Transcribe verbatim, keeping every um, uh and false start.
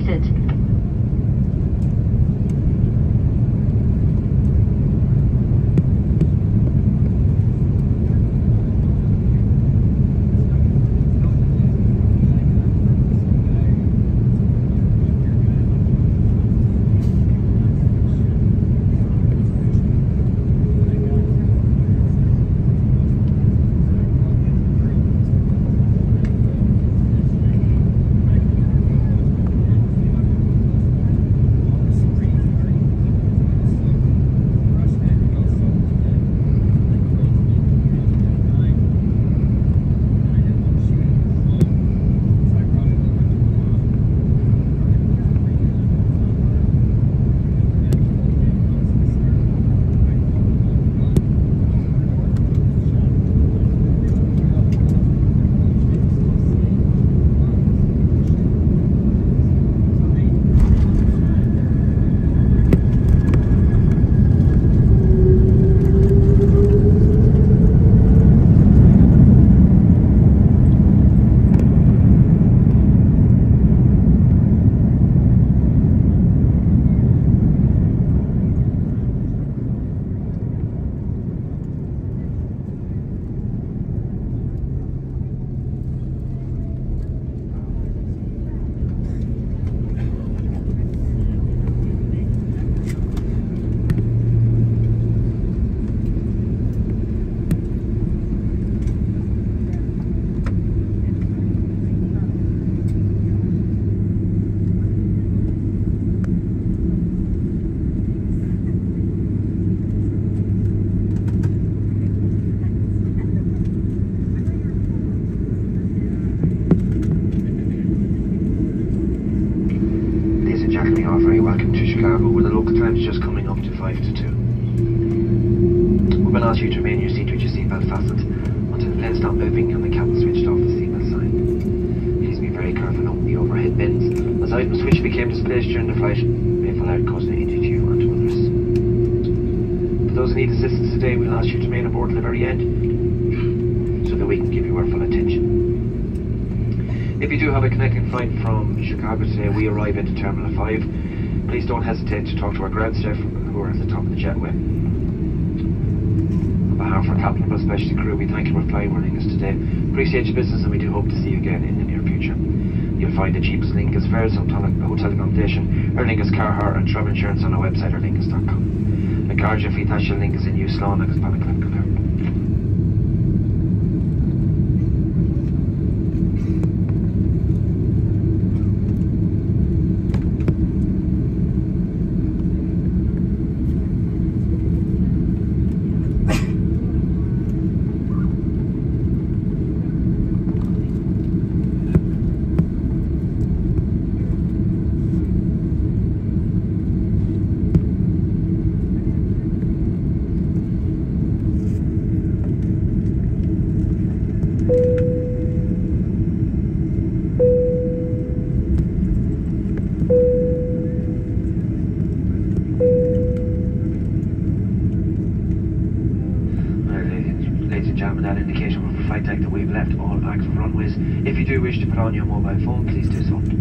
exit. Jackman, you are very welcome to Chicago, where the local time is just coming up to five to two. We've been asked you to remain in your seat with your seatbelt fastened until the plane stops moving and the captain switched off the seatbelt sign. Please be very careful on the overhead bins, as items which became displaced during the flight may fall out, causing injury to you and to others. For those who need assistance today, we'll ask you to remain aboard till the very end, so that we can give you our full attention. If you do have a connecting flight from Chicago today, we arrive into Terminal five. Please don't hesitate to talk to our ground staff who are at the top of the jetway. On behalf of our Captain Bus Specialty crew, we thank you for flying with us today. Appreciate your business, and we do hope to see you again in the near future. You'll find the cheapest Lingus fares, hotel accommodation, Aer Lingus car hire and travel insurance on our website, aer lingus dot com. A garja fi taishil Lingus in use lawn agus Balaclava. That indication of the flight deck that we've left all bags of runways. If you do wish to put on your mobile phone, please do so.